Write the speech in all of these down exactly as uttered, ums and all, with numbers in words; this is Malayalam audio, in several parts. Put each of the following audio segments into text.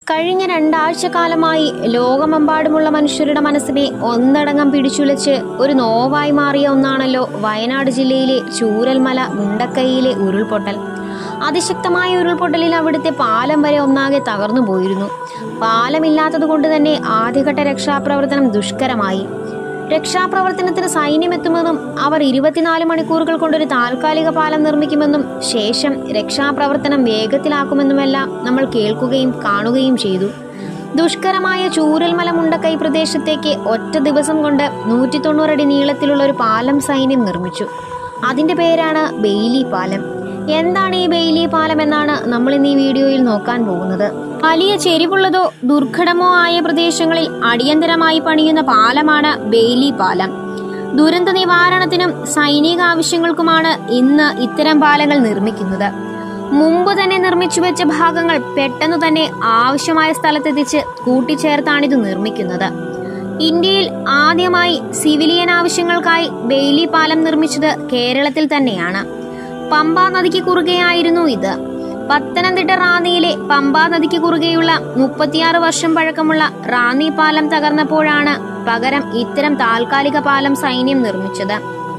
കഴിഞ്ഞ രണ്ടാഴ്ചക്കാലമായി ലോകമെമ്പാടുമുള്ള മനുഷ്യരുടെ മനസ്സിനെ ഒന്നടങ്കം പിടിച്ചുലച്ച് ഒരു നോവായി മാറിയ ഒന്നാണല്ലോ വയനാട് ജില്ലയിലെ ചൂരൽമല മുണ്ടക്കൈയിലെ ഉരുൾപൊട്ടൽ. അതിശക്തമായ ഉരുൾപൊട്ടലിൽ അവിടുത്തെ പാലം വരെ ഒന്നാകെ തകർന്നു പോയിരുന്നു. പാലമില്ലാത്തത് കൊണ്ട് തന്നെ ആദ്യഘട്ട രക്ഷാപ്രവർത്തനം ദുഷ്കരമായി. രക്ഷാപ്രവർത്തനത്തിന് സൈന്യമെത്തുമെന്നും അവർ ഇരുപത്തിനാല് മണിക്കൂറുകൾ കൊണ്ടൊരു താൽക്കാലിക പാലം നിർമ്മിക്കുമെന്നും ശേഷം രക്ഷാപ്രവർത്തനം വേഗത്തിലാക്കുമെന്നുമെല്ലാം നമ്മൾ കേൾക്കുകയും കാണുകയും ചെയ്തു. ദുഷ്കരമായ ചൂരൽമല മുണ്ടക്കൈ പ്രദേശത്തേക്ക് ഒറ്റ ദിവസം കൊണ്ട് നൂറ്റി തൊണ്ണൂറടി നീളത്തിലുള്ള ഒരു പാലം സൈന്യം നിർമ്മിച്ചു. അതിന്റെ പേരാണ് ബെയ്ലി പാലം. എന്താണ് ഈ ബെയ്ലി പാലം എന്നാണ് നമ്മൾ ഇന്ന് ഈ വീഡിയോയിൽ നോക്കാൻ പോകുന്നത്. വലിയ ചെരിവുള്ളതോ ദുർഘടമോ ആയ പ്രദേശങ്ങളിൽ അടിയന്തരമായി പണിയുന്ന പാലമാണ് ബെയ്ലി പാലം. ദുരന്ത നിവാരണത്തിനും സൈനിക ആവശ്യങ്ങൾക്കുമാണ് ഇന്ന് ഇത്തരം പാലങ്ങൾ നിർമ്മിക്കുന്നത്. മുമ്പ് തന്നെ നിർമ്മിച്ചു വെച്ച ഭാഗങ്ങൾ പെട്ടെന്ന് തന്നെ ആവശ്യമായ സ്ഥലത്തെത്തിച്ച് കൂട്ടിച്ചേർത്താണിത് നിർമ്മിക്കുന്നത്. ഇന്ത്യയിൽ ആദ്യമായി സിവിലിയൻ ആവശ്യങ്ങൾക്കായി ബെയ്ലി പാലം നിർമ്മിച്ചത് കേരളത്തിൽ തന്നെയാണ്. പമ്പാ നദിക്ക് കുറുകെയായിരുന്നു ഇത്. പത്തനംതിട്ട റാന്നിയിലെ പമ്പാ നദിക്ക് കുറുകെയുള്ള മുപ്പത്തിയാറ് വർഷം പഴക്കമുള്ള റാന്നി പാലം തകർന്നപ്പോഴാണ് പകരം ഇത്തരം താൽക്കാലിക പാലം സൈന്യം നിർമ്മിച്ചത്.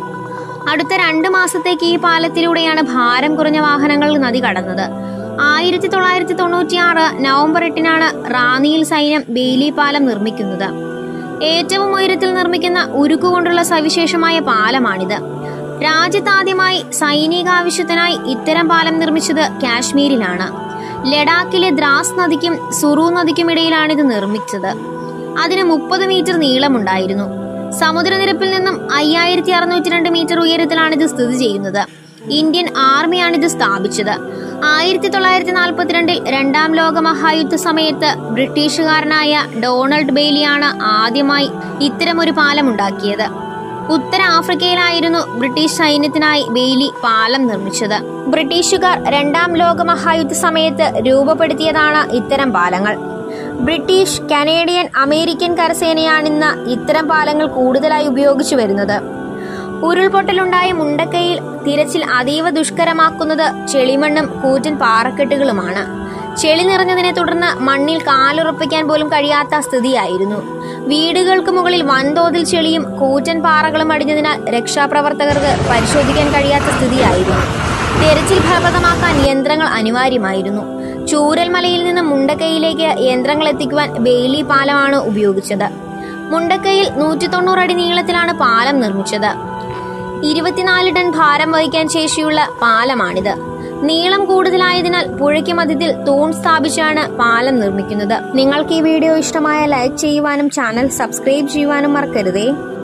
അടുത്ത രണ്ടു മാസത്തേക്ക് ഈ പാലത്തിലൂടെയാണ് ഭാരം കുറഞ്ഞ വാഹനങ്ങൾ നദി കടന്നത്. ആയിരത്തി തൊള്ളായിരത്തി തൊണ്ണൂറ്റിയാറ് നവംബർ എട്ടിനാണ് റാന്നിയിൽ സൈന്യം ബെയ്ലി പാലം നിർമ്മിക്കുന്നത്. ഏറ്റവും ഉയരത്തിൽ നിർമ്മിക്കുന്ന ഉരുക്കുകൊണ്ടുള്ള സവിശേഷമായ പാലമാണിത്. രാജ്യത്താദ്യമായി സൈനികാവശ്യത്തിനായി ഇത്തരം പാലം നിർമ്മിച്ചത് കാശ്മീരിലാണ്. ലഡാക്കിലെ ദ്രാസ് നദിക്കും സുറു നദിക്കും ഇടയിലാണിത് നിർമ്മിച്ചത്. അതിന് മുപ്പത് മീറ്റർ നീളമുണ്ടായിരുന്നു. സമുദ്രനിരപ്പിൽ നിന്നും അയ്യായിരത്തി അറുന്നൂറ്റി രണ്ട് മീറ്റർ ഉയരത്തിലാണിത് സ്ഥിതി ചെയ്യുന്നത്. ഇന്ത്യൻ ആർമിയാണിത് സ്ഥാപിച്ചത്. ആയിരത്തി തൊള്ളായിരത്തി നാൽപ്പത്തിരണ്ടിൽ രണ്ടാം ലോക മഹായുദ്ധ സമയത്ത് ബ്രിട്ടീഷുകാരനായ ഡൊണാൾഡ് ബെയ്ലിയാണ് ആദ്യമായി ഇത്തരമൊരു പാലം ഉണ്ടാക്കിയത്. ഉത്തര ആഫ്രിക്കയിലായിരുന്നു ബ്രിട്ടീഷ് സൈന്യത്തിനായി ബെയ്ലി പാലം നിർമ്മിച്ചത്. ബ്രിട്ടീഷുകാർ രണ്ടാം ലോക മഹായുദ്ധ സമയത്ത് രൂപപ്പെടുത്തിയതാണ് ഇത്തരം പാലങ്ങൾ. ബ്രിട്ടീഷ്, കനേഡിയൻ, അമേരിക്കൻ കരസേനയാണിന്ന് ഇത്തരം പാലങ്ങൾ കൂടുതലായി ഉപയോഗിച്ചു വരുന്നത്. ഉരുൾപൊട്ടലുണ്ടായ മുണ്ടക്കൈയിൽ തിരച്ചിൽ അതീവ ദുഷ്കരമാക്കുന്നത് ചെളിമണ്ണും കൂറ്റൻ പാറക്കെട്ടുകളുമാണ്. ചെളി നിറഞ്ഞതിനെ തുടർന്ന് മണ്ണിൽ കാലുറപ്പിക്കാൻ പോലും കഴിയാത്ത സ്ഥിതിയായിരുന്നു. വീടുകൾക്ക് മുകളിൽ വൻതോതിൽ ചെളിയും കൂറ്റൻ പാറകളും അടിഞ്ഞതിനാൽ രക്ഷാപ്രവർത്തകർക്ക് പരിശോധിക്കാൻ കഴിയാത്ത സ്ഥിതിയായിരുന്നു. തെരച്ചിൽ ഫലപ്രദമാക്കാൻ യന്ത്രങ്ങൾ അനിവാര്യമായിരുന്നു. ചൂരൽമലയിൽ നിന്ന് മുണ്ടക്കൈയിലേക്ക് യന്ത്രങ്ങൾ എത്തിക്കുവാൻ ബെയ്ലി പാലമാണ് ഉപയോഗിച്ചത്. മുണ്ടക്കൈയിൽ നൂറ്റി തൊണ്ണൂറ് അടി നീളത്തിലാണ് പാലം നിർമ്മിച്ചത്. ഇരുപത്തിനാല് ടൺ ഭാരം വഹിക്കാൻ ശേഷിയുള്ള പാലമാണിത്. നീളം കൂടുതലായതിനാൽ പുഴയ്ക്ക് മധ്യത്തിൽ തൂൺ സ്ഥാപിച്ചാണ് പാലം നിർമ്മിക്കുന്നത്. നിങ്ങൾക്ക് ഈ വീഡിയോ ഇഷ്ടമായ ലൈക്ക് ചെയ്യുവാനും ചാനൽ സബ്സ്ക്രൈബ് ചെയ്യുവാനും മറക്കരുതേ.